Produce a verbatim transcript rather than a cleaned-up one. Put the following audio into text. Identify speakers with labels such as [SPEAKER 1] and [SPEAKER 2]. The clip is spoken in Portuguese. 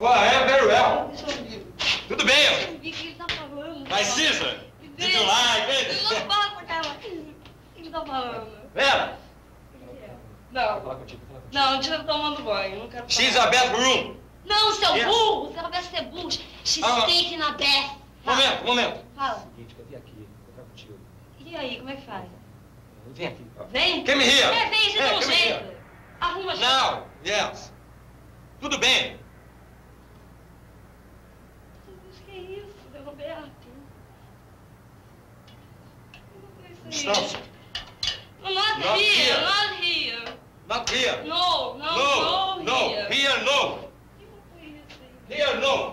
[SPEAKER 1] Oh, é, very well.
[SPEAKER 2] Deixa eu ouvir.
[SPEAKER 1] Tudo bem, ó.
[SPEAKER 2] Deixa eu ouvir o que ele tá falando.
[SPEAKER 1] Mas, Cisa, did you like it?
[SPEAKER 2] Não fala com aquela. O que ele tá falando?
[SPEAKER 1] Vera,
[SPEAKER 2] Não. Não, deixa eu tomando banho. Não quero falar.
[SPEAKER 1] she's a bathroom.
[SPEAKER 2] Não, seu
[SPEAKER 1] Yes.
[SPEAKER 2] burro! Você vai ser burro. She's
[SPEAKER 1] Ah.
[SPEAKER 2] taking a bath. Fala.
[SPEAKER 1] Momento, momento.
[SPEAKER 2] Fala.
[SPEAKER 3] Seguinte, eu vim aqui encontrar contigo.
[SPEAKER 2] E aí, como é que faz?
[SPEAKER 3] Vem aqui. ó.
[SPEAKER 2] Vem?
[SPEAKER 1] Come here.
[SPEAKER 2] É, vem, você
[SPEAKER 1] É,
[SPEAKER 2] dá um
[SPEAKER 1] come
[SPEAKER 2] jeito.
[SPEAKER 1] here.
[SPEAKER 2] Arruma jeito.
[SPEAKER 1] Now, yes. Tudo bem.
[SPEAKER 2] Mas que isso, seu Roberto? Não
[SPEAKER 1] Distância.
[SPEAKER 2] Not,
[SPEAKER 1] Not
[SPEAKER 2] here,
[SPEAKER 1] here.
[SPEAKER 2] not here.
[SPEAKER 1] Not here.
[SPEAKER 2] No, no,
[SPEAKER 1] No,
[SPEAKER 2] no,
[SPEAKER 1] no.
[SPEAKER 2] here.
[SPEAKER 1] Here, no.
[SPEAKER 2] Que foi isso aí?
[SPEAKER 1] Here, no.